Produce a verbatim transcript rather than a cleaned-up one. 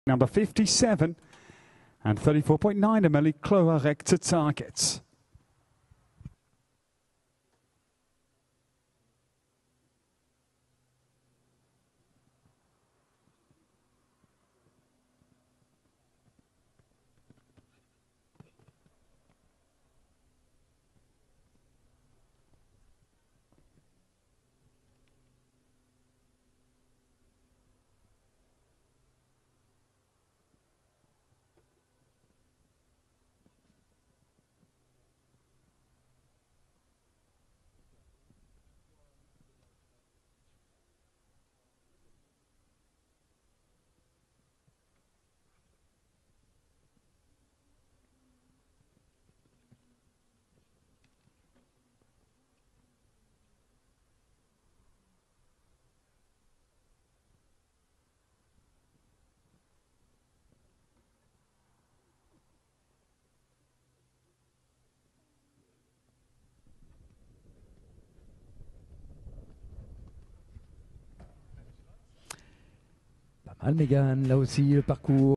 Number fifty-seven and thirty-four point nine Amelie Cloarec to target. Pas mal, Mégane, là aussi le parcours.